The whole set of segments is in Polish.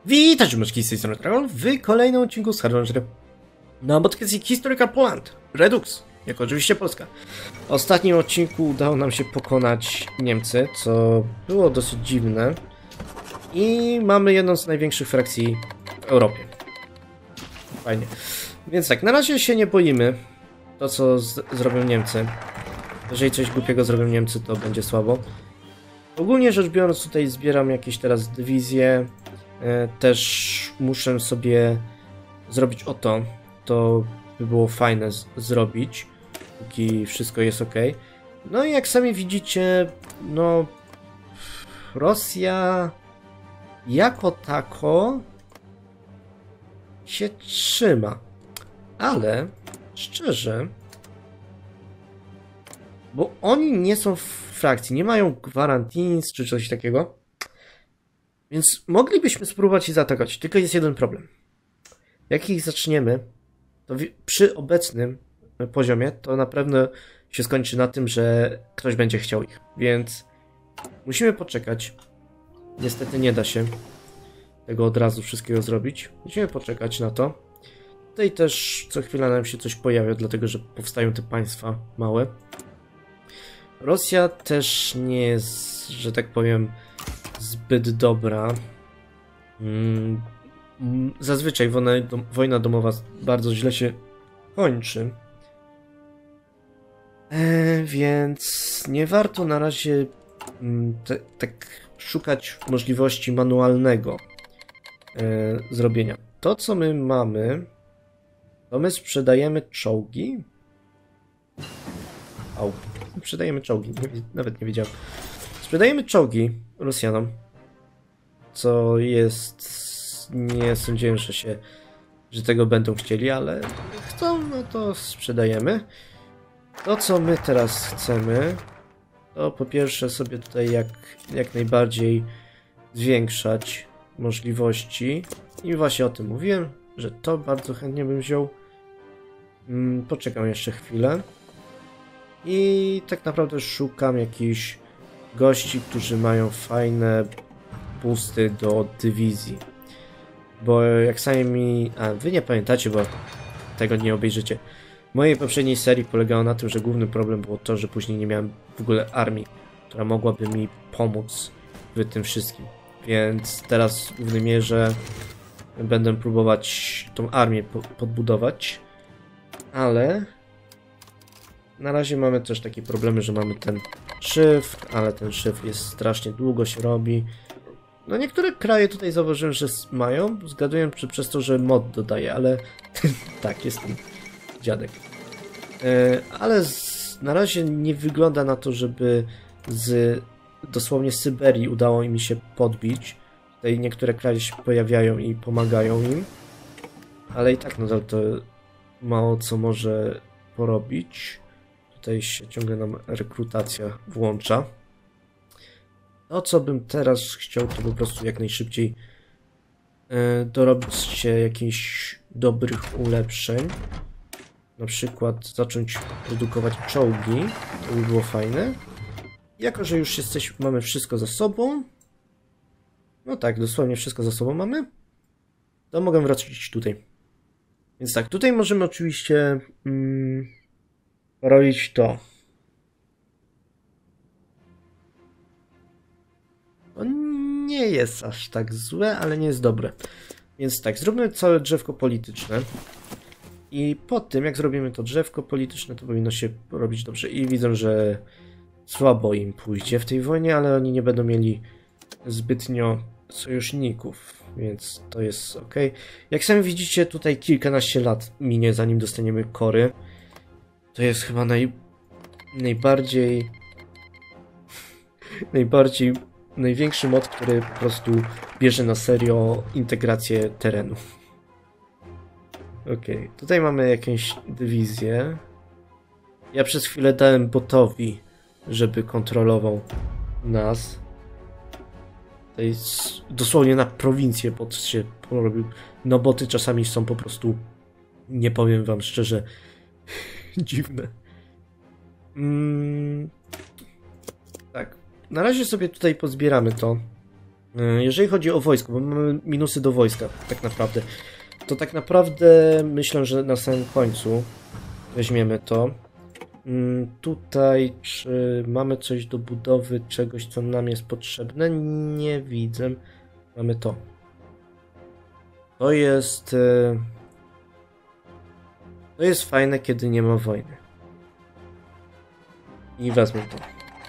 Witajcie, myszki, z tej strony Dragon w kolejnym odcinku z Hardware na podcaście Historical Poland, Redux, jako oczywiście Polska. W ostatnim odcinku udało nam się pokonać Niemcy, co było dosyć dziwne. I mamy jedną z największych frakcji w Europie. Fajnie. Więc tak, na razie się nie boimy to, co zrobią Niemcy. Jeżeli coś głupiego zrobią Niemcy, to będzie słabo. Ogólnie rzecz biorąc, tutaj zbieram jakieś teraz dywizje. Też muszę sobie zrobić to. To by było fajne zrobić, póki wszystko jest ok. No i jak sami widzicie, no Rosja jako tako się trzyma. Ale szczerze, bo oni nie są w frakcji, nie mają gwarantins czy coś takiego. Więc moglibyśmy spróbować ich zaatakować, tylko jest jeden problem. Jak ich zaczniemy, to przy obecnym poziomie to na pewno się skończy na tym, że ktoś będzie chciał ich. Więc musimy poczekać. Niestety nie da się tego od razu wszystkiego zrobić. Musimy poczekać na to. Tutaj też co chwila nam się coś pojawia, dlatego że powstają te państwa małe. Rosja też nie jest, że tak powiem, zbyt dobra. Zazwyczaj wojna domowa bardzo źle się kończy. Więc nie warto na razie tak szukać możliwości manualnego zrobienia. To, co my mamy, to my sprzedajemy czołgi. Sprzedajemy czołgi, nawet nie wiedziałem. Sprzedajemy czołgi Rosjanom, co jest... Nie sądziłem, że tego będą chcieli, ale chcą, no to sprzedajemy. To, co my teraz chcemy, to po pierwsze sobie tutaj jak najbardziej zwiększać możliwości. I właśnie o tym mówiłem, że to bardzo chętnie bym wziął. Poczekam jeszcze chwilę. I tak naprawdę szukam jakichś gości, którzy mają fajne boosty do dywizji. Bo jak sami wy nie pamiętacie, bo tego nie obejrzycie. W mojej poprzedniej serii polegało na tym, że główny problem było to, że później nie miałem w ogóle armii, która mogłaby mi pomóc w tym wszystkim. Więc teraz w głównej mierze będę próbować tą armię podbudować. Ale na razie mamy też takie problemy, że mamy ten szyfr, ale ten szyfr jest strasznie długo się robi. No niektóre kraje tutaj zauważyłem, że mają. Zgaduję przez to, że mod dodaje, ale tak, jest ten dziadek. Ale na razie nie wygląda na to, żeby z dosłownie Syberii udało mi się podbić. Tutaj niektóre kraje się pojawiają i pomagają im. Ale i tak nadal to mało co może porobić. Tutaj się ciągle nam rekrutacja włącza. To, co bym teraz chciał, to po prostu jak najszybciej dorobić się jakichś dobrych ulepszeń. Na przykład zacząć produkować czołgi. To by było fajne. Jako że już mamy wszystko za sobą. No tak, dosłownie wszystko za sobą mamy. To mogę wrócić tutaj. Więc tak, tutaj możemy oczywiście robić to. To nie jest aż tak złe, ale nie jest dobre. Więc tak, zróbmy całe drzewko polityczne. I po tym, jak zrobimy to drzewko polityczne, to powinno się robić dobrze. I widzę, że słabo im pójdzie w tej wojnie, ale oni nie będą mieli zbytnio sojuszników, więc to jest ok. Jak sami widzicie, tutaj kilkanaście lat minie, zanim dostaniemy kory. To jest chyba największy mod, który po prostu bierze na serio integrację terenu. Ok, tutaj mamy jakąś dywizję. Ja przez chwilę dałem botowi, żeby kontrolował nas. Tutaj dosłownie na prowincję bot się porobił. No boty czasami są po prostu, nie powiem wam szczerze, dziwne. Tak, na razie sobie tutaj pozbieramy to. Jeżeli chodzi o wojsko, bo mamy minusy do wojska, tak naprawdę, to tak naprawdę myślę, że na samym końcu weźmiemy to. Tutaj, czy mamy coś do budowy, czegoś, co nam jest potrzebne? Nie widzę. Mamy to. To jest fajne, kiedy nie ma wojny. I wezmę to.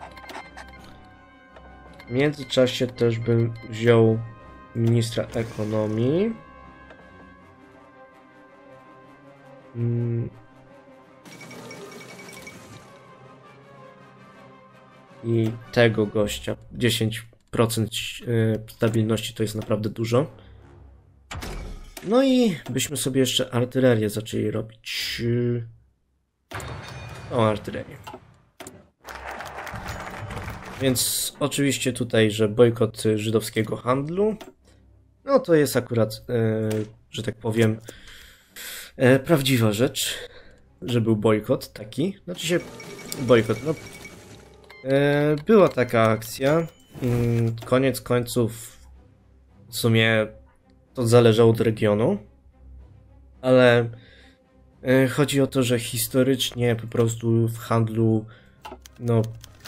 W międzyczasie też bym wziął ministra ekonomii. I tego gościa. 10% stabilności to jest naprawdę dużo. No i byśmy sobie jeszcze artylerię zaczęli robić. O, artylerię. Więc oczywiście tutaj, że bojkot żydowskiego handlu, no to jest akurat, że tak powiem, prawdziwa rzecz, że był bojkot taki. Znaczy się bojkot, no. Była taka akcja. Koniec końców w sumie to zależało od regionu, ale chodzi o to, że historycznie po prostu w handlu, no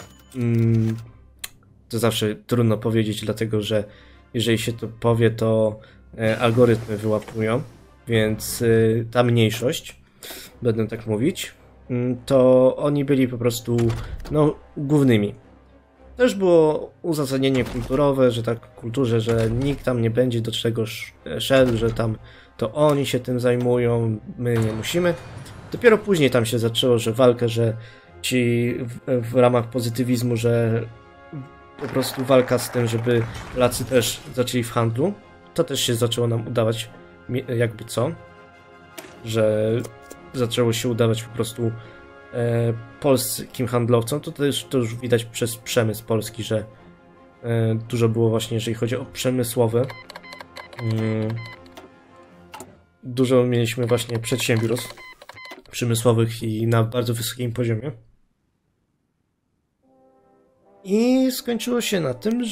to zawsze trudno powiedzieć, dlatego że jeżeli się to powie, to algorytmy wyłapują, więc ta mniejszość, będę tak mówić, to oni byli po prostu no, głównymi. Też było uzasadnienie kulturowe, że tak w kulturze, że nikt tam nie będzie do czegoś szedł, że tam to oni się tym zajmują, my nie musimy. Dopiero później tam się zaczęło, że walkę, że ci w ramach pozytywizmu, że po prostu walka z tym, żeby Polacy też zaczęli w handlu. To też się zaczęło nam udawać, jakby co, że zaczęło się udawać po prostu polskim handlowcom. To już widać przez przemysł polski, że dużo było właśnie, jeżeli chodzi o przemysłowe. Dużo mieliśmy właśnie przedsiębiorstw przemysłowych i na bardzo wysokim poziomie. I skończyło się na tym,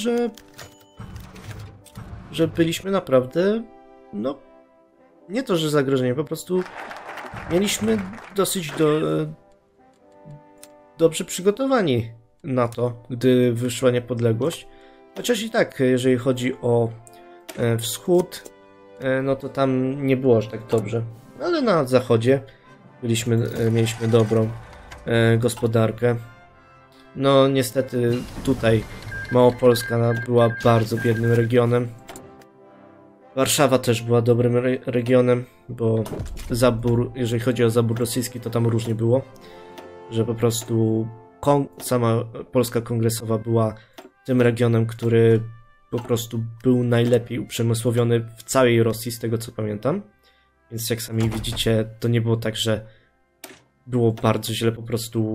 że byliśmy naprawdę, no, nie to, że zagrożeni, po prostu mieliśmy dosyć dobrze przygotowani na to, gdy wyszła niepodległość. Chociaż i tak, jeżeli chodzi o wschód, no to tam nie było aż tak dobrze. Ale na zachodzie mieliśmy dobrą gospodarkę. No niestety tutaj Małopolska była bardzo biednym regionem. Warszawa też była dobrym regionem, bo jeżeli chodzi o zabór rosyjski, to tam różnie było. Że po prostu sama Polska Kongresowa była tym regionem, który po prostu był najlepiej uprzemysłowiony w całej Rosji, z tego co pamiętam. Więc jak sami widzicie, to nie było tak, że było bardzo źle, po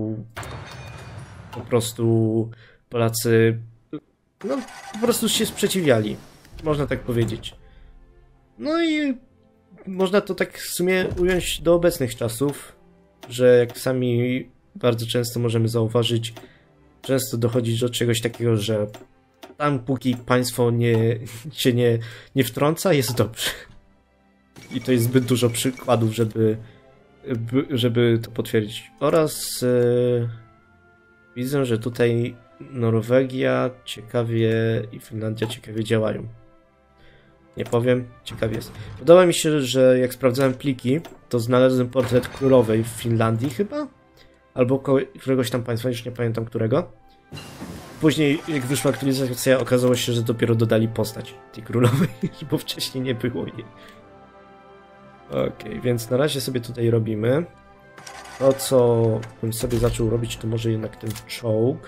prostu Polacy no po prostu się sprzeciwiali, można tak powiedzieć. No i można to tak w sumie ująć do obecnych czasów, że jak sami bardzo często możemy zauważyć, często dochodzi do czegoś takiego, że tam póki państwo się nie wtrąca, jest dobrze. I to jest zbyt dużo przykładów, żeby to potwierdzić. Oraz widzę, że tutaj Norwegia ciekawie i Finlandia ciekawie działają. Nie powiem, ciekawie jest. Podoba mi się, że jak sprawdzałem pliki, to znalazłem portret królowej w Finlandii chyba? Albo któregoś tam państwa, już nie pamiętam którego. Później, jak wyszła aktualizacja, okazało się, że dopiero dodali postać tej królowej, bo wcześniej nie było jej. Okej, więc na razie sobie tutaj robimy. To, co bym sobie zaczął robić, to może jednak ten czołg.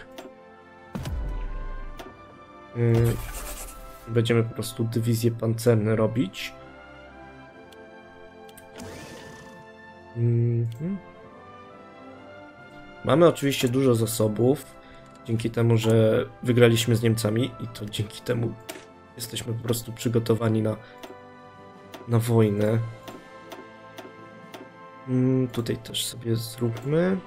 Będziemy po prostu dywizje pancerne robić. Mamy oczywiście dużo zasobów, dzięki temu, że wygraliśmy z Niemcami i to dzięki temu jesteśmy po prostu przygotowani na wojnę. Tutaj też sobie zróbmy.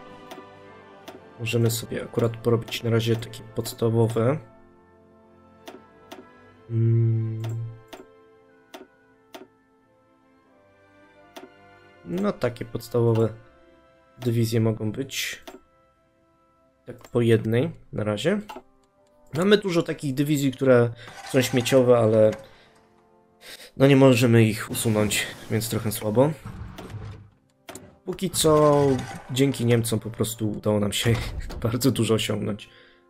Możemy sobie akurat porobić na razie takie podstawowe. No takie podstawowe dywizje mogą być. Tak po jednej na razie. Mamy dużo takich dywizji, które są śmieciowe, ale no nie możemy ich usunąć, więc trochę słabo. Póki co dzięki Niemcom po prostu udało nam się bardzo dużo osiągnąć.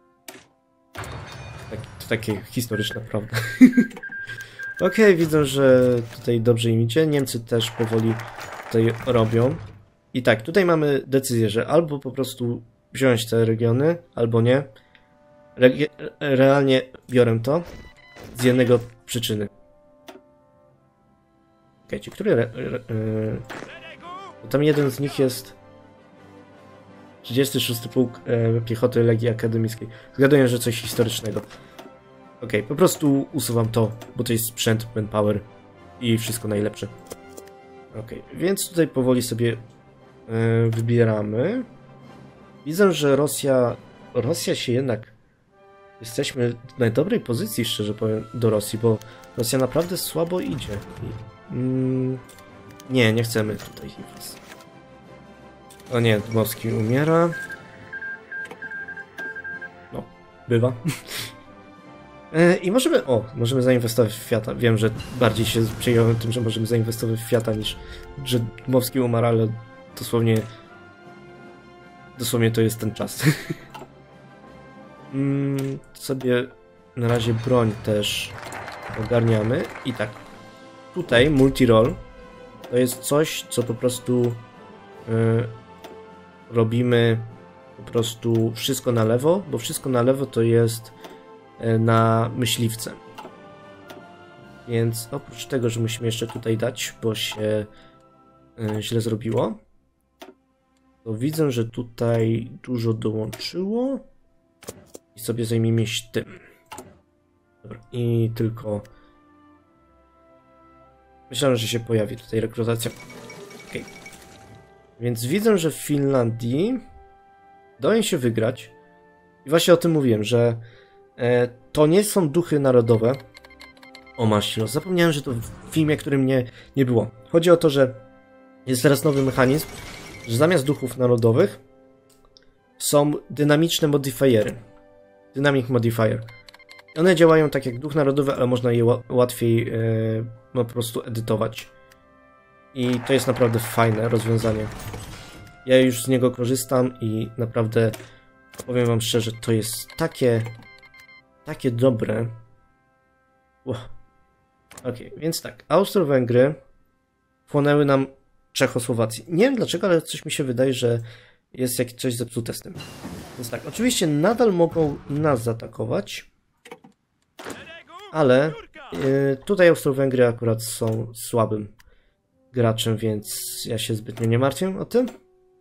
To takie historyczne, prawda? Okej, widzę, że tutaj dobrze im idzie. Niemcy też powoli tutaj robią. I tak, tutaj mamy decyzję, że albo po prostu wziąć te regiony, albo nie. Realnie biorę to z jednego przyczyny. Czekajcie, który... tam jeden z nich jest 36 Pułk Piechoty Legii Akademickiej. Zgaduję, że coś historycznego. Okej, po prostu usuwam to, bo to jest sprzęt, manpower i wszystko najlepsze. Okej, więc tutaj powoli sobie wybieramy. Widzę, że Rosja się jednak... Jesteśmy w najdobrej pozycji, szczerze powiem, do Rosji, bo Rosja naprawdę słabo idzie. Nie chcemy tutaj. O nie, Dmowski umiera. No, bywa. I możemy zainwestować w Fiata. Wiem, że bardziej się przejąłem tym, że możemy zainwestować w Fiata, niż że Dmowski umarł, ale dosłownie to jest ten czas. Sobie na razie broń też ogarniamy. I tak, tutaj multi-roll to jest coś, co po prostu robimy po prostu wszystko na lewo, bo wszystko na lewo to jest na myśliwce. Więc oprócz tego, że musimy jeszcze tutaj dać, bo się źle zrobiło, to widzę, że tutaj dużo dołączyło i sobie zajmijmy się tym. Dobra, i tylko myślałem, że się pojawi tutaj rekrutacja. Okay. Więc widzę, że w Finlandii udaje się wygrać. I właśnie o tym mówiłem, że to nie są duchy narodowe. O maścino, zapomniałem, że to w filmie, którym nie było. Chodzi o to, że jest teraz nowy mechanizm, że zamiast duchów narodowych są dynamiczne modifiery. Dynamic modifier. One działają tak jak duch narodowy, ale można je łatwiej po prostu edytować. I to jest naprawdę fajne rozwiązanie. Ja już z niego korzystam i naprawdę powiem wam szczerze, to jest takie dobre. Okej, więc tak, Austro-Węgry wchłonęły nam Czechosłowację. Nie wiem dlaczego, ale coś mi się wydaje, że jest coś zepsute z tym. Więc tak, oczywiście nadal mogą nas zaatakować, ale tutaj Austro-Węgry akurat są słabym graczem, więc ja się zbytnio nie martwię o tym.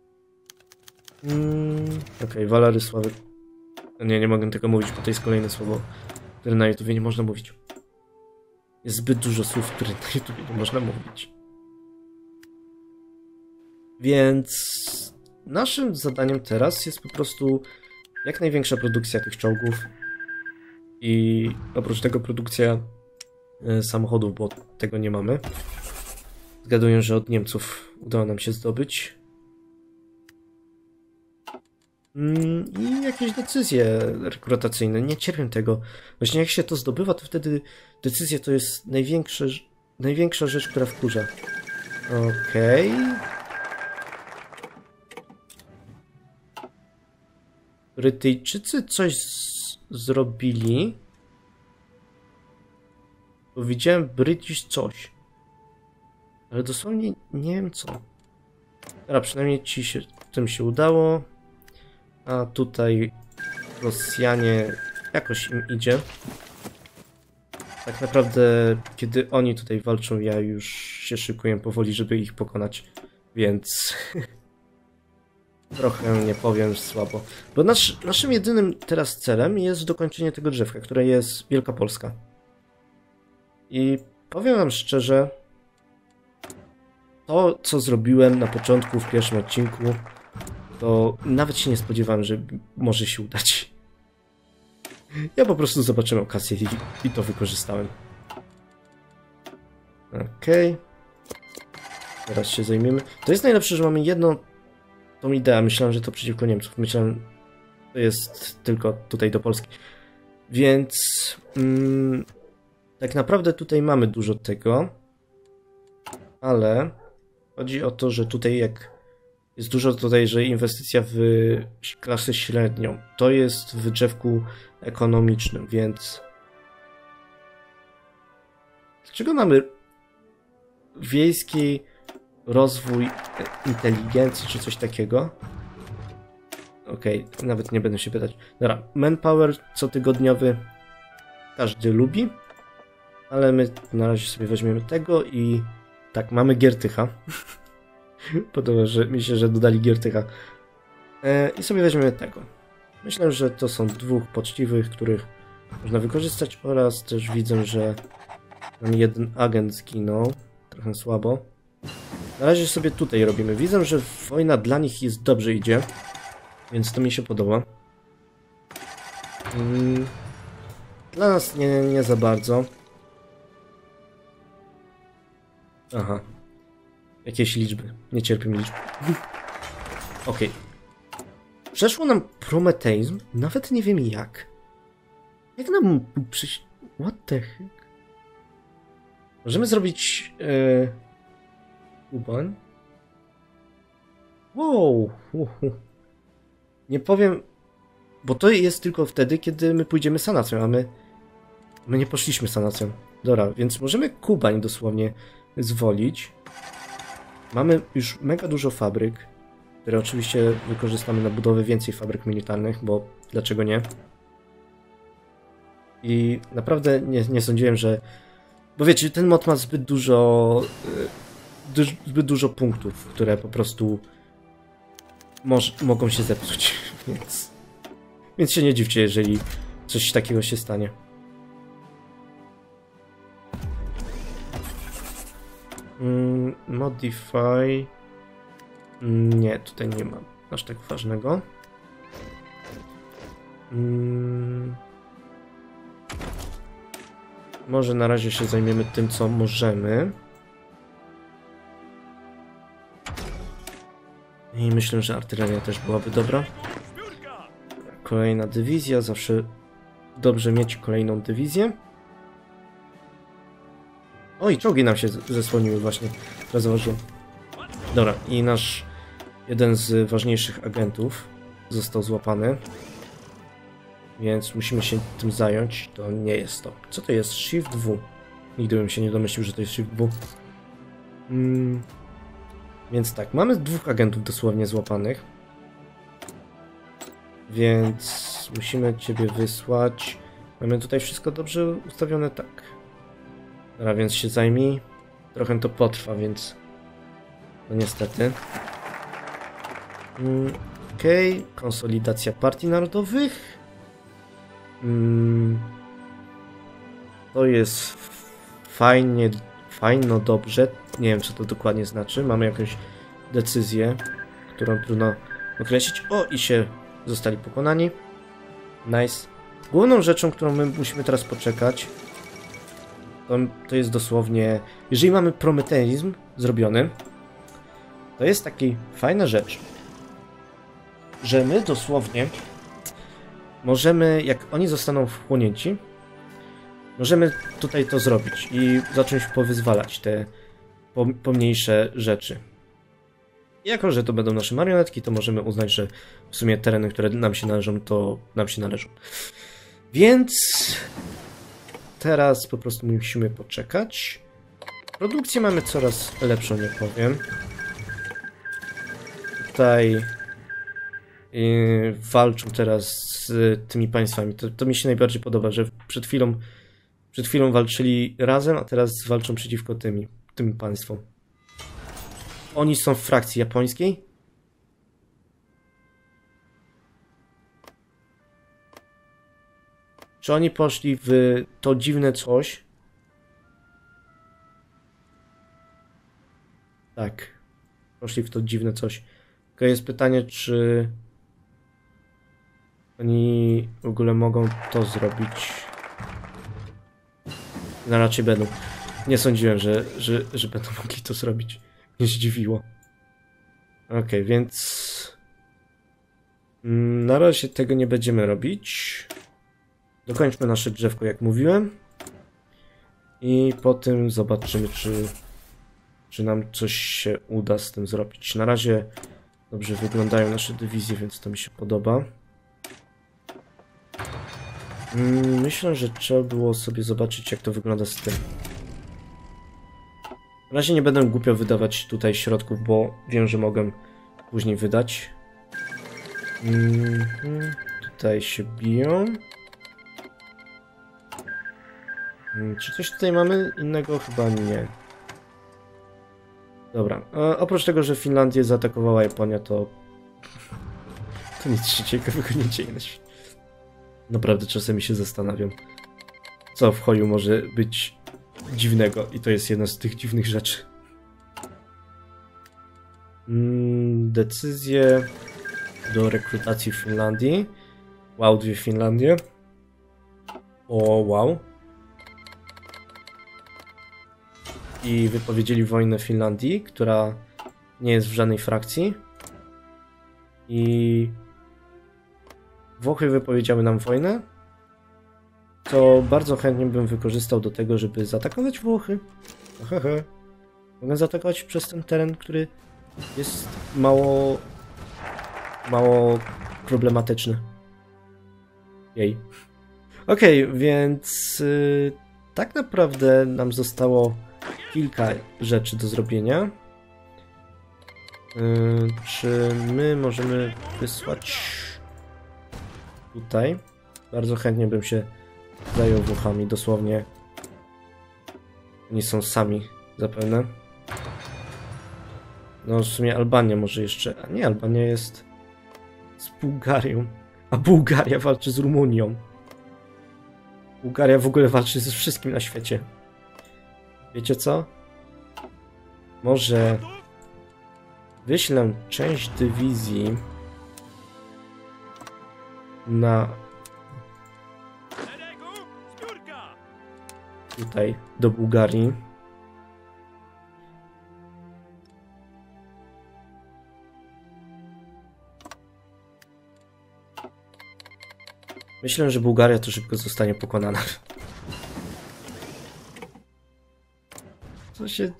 Okej, Walery słaby. Nie mogę tego mówić, bo to jest kolejne słowo, które na YouTubie nie można mówić. Jest zbyt dużo słów, które na YouTubie nie można mówić. Więc naszym zadaniem teraz jest po prostu jak największa produkcja tych czołgów i oprócz tego produkcja samochodów, bo tego nie mamy. Zgaduję, że od Niemców udało nam się zdobyć. I jakieś decyzje rekrutacyjne. Nie cierpię tego. Właśnie jak się to zdobywa, to wtedy decyzje to jest największa rzecz, która wkurza. Okej. Brytyjczycy coś zrobili. Bo widziałem British coś. Ale dosłownie nie wiem co. Dobra, przynajmniej tym się udało. A tutaj Rosjanie jakoś im idzie. Tak naprawdę, kiedy oni tutaj walczą, ja już się szykuję powoli, żeby ich pokonać. Więc trochę nie powiem słabo. Bo naszym jedynym teraz celem jest dokończenie tego drzewka, które jest Wielkopolska. I powiem wam szczerze, to co zrobiłem na początku w pierwszym odcinku, to nawet się nie spodziewałem, że może się udać. Ja po prostu zobaczyłem okazję i to wykorzystałem. Okej. Teraz się zajmiemy. To jest najlepsze, że mamy jedną tą ideę. Myślałem, że to przeciwko Niemców. Myślałem, to jest tylko tutaj do Polski. Więc tak naprawdę tutaj mamy dużo tego. Ale chodzi o to, że tutaj jak jest dużo tutaj, że inwestycja w klasę średnią, to jest w drzewku ekonomicznym, więc dlaczego mamy wiejski rozwój inteligencji czy coś takiego? Okej, nawet nie będę się pytać. Dobra, manpower cotygodniowy każdy lubi, ale my na razie sobie weźmiemy tego i tak, mamy Giertycha. Podoba mi się, że dodali Giertycha. I sobie weźmiemy tego. Myślę, że to są dwóch poczciwych, których można wykorzystać oraz też widzę, że nam jeden agent zginął. Trochę słabo. Na razie sobie tutaj robimy. Widzę, że wojna dla nich jest dobrze idzie, więc to mi się podoba. Dla nas nie za bardzo. Aha. Jakieś liczby. Nie cierpię liczb. Okej. Przeszło nam prometeizm. Nawet nie wiem jak. Jak nam przyjść... What the heck? Możemy zrobić... Kuban? Wow! Nie powiem... Bo to jest tylko wtedy, kiedy my pójdziemy sanacją, a my nie poszliśmy sanacją. Dobra, więc możemy Kubań dosłownie zwolić. Mamy już mega dużo fabryk, które oczywiście wykorzystamy na budowę więcej fabryk militarnych, bo dlaczego nie? I naprawdę nie sądziłem, że... Bo wiecie, ten mod ma zbyt dużo punktów, które po prostu mogą się zepsuć, więc się nie dziwcie, jeżeli coś takiego się stanie. Modify... Nie, tutaj nie ma aż tak ważnego. Może na razie się zajmiemy tym, co możemy. I myślę, że artyleria też byłaby dobra. Kolejna dywizja, zawsze dobrze mieć kolejną dywizję. Oj, czołgi nam się zesłoniły właśnie, teraz zauważyłem. Dobra, i nasz jeden z ważniejszych agentów został złapany. Więc musimy się tym zająć. To nie jest to. Co to jest? Shift W. Nigdy bym się nie domyślił, że to jest Shift W. Więc tak, mamy dwóch agentów dosłownie złapanych. Więc musimy ciebie wysłać. Mamy tutaj wszystko dobrze ustawione? Tak. Dobra, więc się zajmij. Trochę to potrwa, więc... No niestety. Okej, konsolidacja partii narodowych. To jest fajno, dobrze. Nie wiem, co to dokładnie znaczy. Mamy jakąś decyzję, którą trudno określić. O, i się zostali pokonani. Nice. Główną rzeczą, którą my musimy teraz poczekać, to jest dosłownie... Jeżeli mamy prometeizm zrobiony, to jest taka fajna rzecz, że my dosłownie możemy, jak oni zostaną wchłonięci, możemy tutaj to zrobić i zacząć powyzwalać te pomniejsze rzeczy. I jako, że to będą nasze marionetki, to możemy uznać, że w sumie tereny, które nam się należą, to nam się należą. Więc teraz po prostu musimy poczekać. Produkcję mamy coraz lepszą, nie powiem. Tutaj walczą teraz z tymi państwami. To mi się najbardziej podoba, że przed chwilą walczyli razem, a teraz walczą przeciwko tym państwom. Oni są w frakcji japońskiej. Czy oni poszli w to dziwne coś? Tak. Poszli w to dziwne coś. Tylko jest pytanie, czy... Oni w ogóle mogą to zrobić. No raczej będą. Nie sądziłem, że będą mogli to zrobić. Mnie zdziwiło. Okej, więc... na razie tego nie będziemy robić. Dokończmy nasze drzewko, jak mówiłem. I potem zobaczymy, czy nam coś się uda z tym zrobić. Na razie dobrze wyglądają nasze dywizje, więc to mi się podoba. Myślę, że trzeba było sobie zobaczyć, jak to wygląda z tym. Na razie nie będę głupio wydawać tutaj środków, bo wiem, że mogę później wydać. Tutaj się biją. Czy coś tutaj mamy innego? Chyba nie. Dobra. Oprócz tego, że Finlandię zaatakowała Japonia, to nic się ciekawego nie dzieje na świecie. Naprawdę czasami się zastanawiam, co w Hoju może być dziwnego, i to jest jedna z tych dziwnych rzeczy. Decyzje do rekrutacji w Finlandii. Wow, 2 Finlandie. O, wow. I wypowiedzieli wojnę Finlandii, która nie jest w żadnej frakcji. I Włochy wypowiedziały nam wojnę, co bardzo chętnie bym wykorzystał do tego, żeby zaatakować Włochy. Mogę zaatakować przez ten teren, który jest mało problematyczny. Jej. Okej, więc tak naprawdę nam zostało kilka rzeczy do zrobienia. Czy my możemy wysłać tutaj? Bardzo chętnie bym się zajął Włochami, dosłownie. Oni są sami zapewne. No w sumie Albania może jeszcze, a nie, Albania jest z Bułgarią, a Bułgaria walczy z Rumunią. Bułgaria w ogóle walczy ze wszystkim na świecie. Wiecie co? Może wyślę część dywizji na tutaj do Bułgarii. Myślę, że Bułgaria to szybko zostanie pokonana. Co się...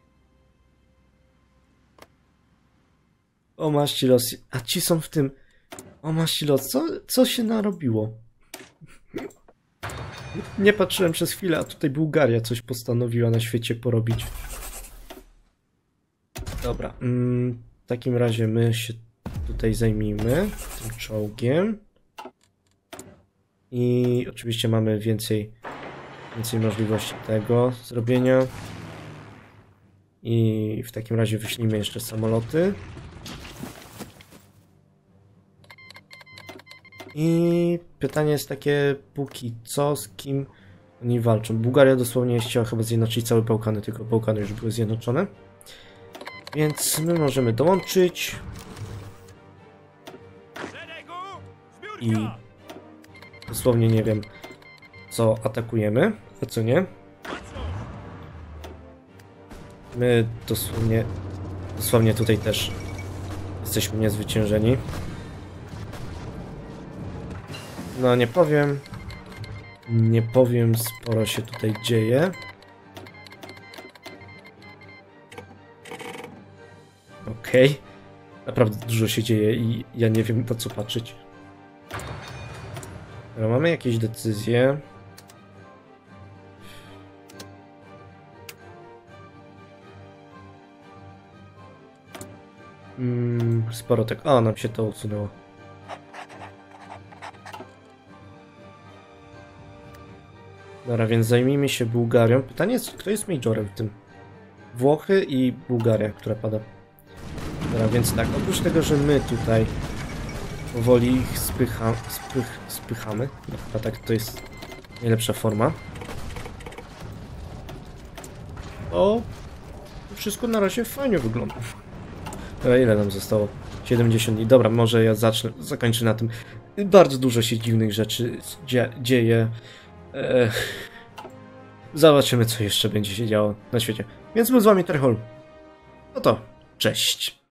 O maści los. A ci są w tym... O maści los. Co się narobiło? Nie patrzyłem przez chwilę, a tutaj Bułgaria coś postanowiła na świecie porobić. Dobra. W takim razie my się tutaj zajmijmy tym czołgiem. I oczywiście mamy więcej możliwości tego zrobienia. I w takim razie wyślijmy jeszcze samoloty. I pytanie jest takie, póki co, z kim oni walczą. Bułgaria dosłownie chciała chyba zjednoczyć całe Bałkany, tylko Bałkany już były zjednoczone. Więc my możemy dołączyć. I dosłownie nie wiem, co atakujemy, a co nie. My dosłownie tutaj też jesteśmy niezwyciężeni. No nie powiem, sporo się tutaj dzieje. Okej. Naprawdę dużo się dzieje i ja nie wiem, po co patrzeć. No, mamy jakieś decyzje. Sporo tak... O, nam się to usunęło. Dobra, więc zajmijmy się Bułgarią. Pytanie jest, kto jest majorem w tym? Włochy i Bułgaria, która pada. Dobra, więc tak, oprócz tego, że my tutaj powoli ich spychamy. No, chyba tak to jest najlepsza forma. To wszystko na razie fajnie wygląda. Dobra, ile nam zostało? 70 dni. Dobra, może ja zakończę na tym. Bardzo dużo się dziwnych rzeczy dzieje. Zobaczymy, co jeszcze będzie się działo na świecie. Więc był z wami Terhol. No to, cześć.